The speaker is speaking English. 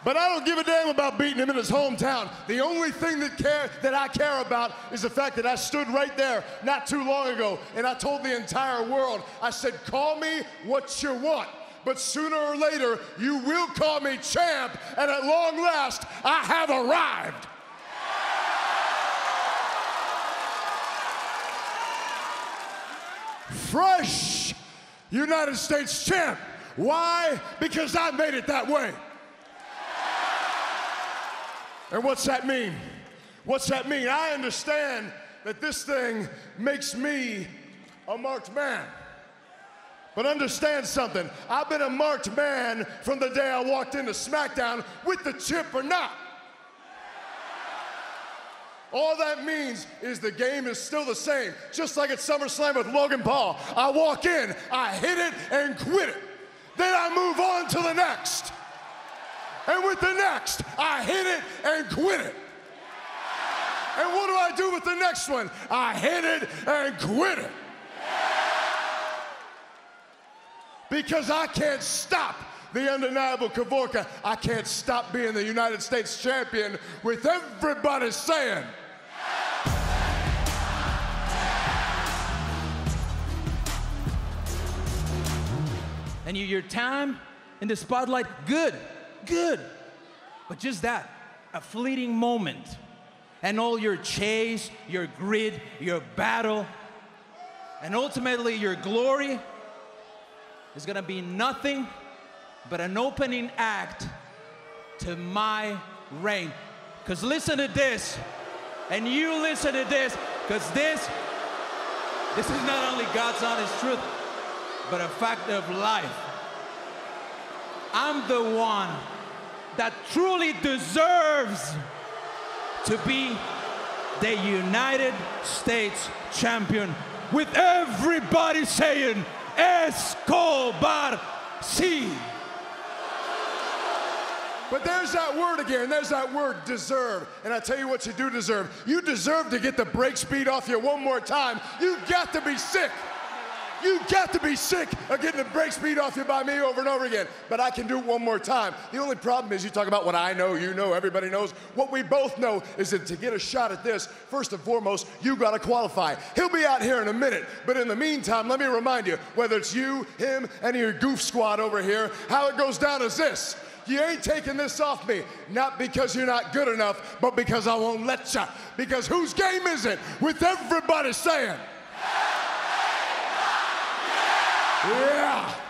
But I don't give a damn about beating him in his hometown. The only thing that I care about is the fact that I stood right there not too long ago and I told the entire world, I said, call me what you want, but sooner or later you will call me champ, and at long last I have arrived. Fresh United States champ. Why? Because I made it that way. And what's that mean? What's that mean? I understand that this thing makes me a marked man. But understand something. I've been a marked man from the day I walked into SmackDown, with the chip or not. All that means is the game is still the same. Just like at SummerSlam with Logan Paul. I walk in, I hit it and quit it. Then I move on to the next. And with the next, I hit it and quit it. And what do I do with the next one? I hit it and quit it. Because I can't stop the undeniable Kavorka. I can't stop being the United States champion with everybody saying. And your time in the spotlight, good. But just that, a fleeting moment. And all your chase, your grit, your battle, and ultimately your glory is gonna be nothing but an opening act to my reign. Because listen to this, and you listen to this, because this is not only God's honest truth, but a fact of life. I'm the one that truly deserves to be the United States champion, with everybody saying, Escobar, sí. But there's that word again, there's that word, deserve. And I tell you what you do deserve. You deserve to get the brake speed off you one more time. You've got to be sick. You've got to be sick of getting the brake speed off you by me over and over again. But I can do it one more time. The only problem is you talk about what I know, you know, everybody knows. What we both know is that to get a shot at this, first and foremost, you got to qualify. He'll be out here in a minute. But in the meantime, let me remind you, whether it's you, him, any of your goof squad over here, how it goes down is this. You ain't taking this off me, not because you're not good enough, but because I won't let you. Because whose game is it? With everybody saying, yeah.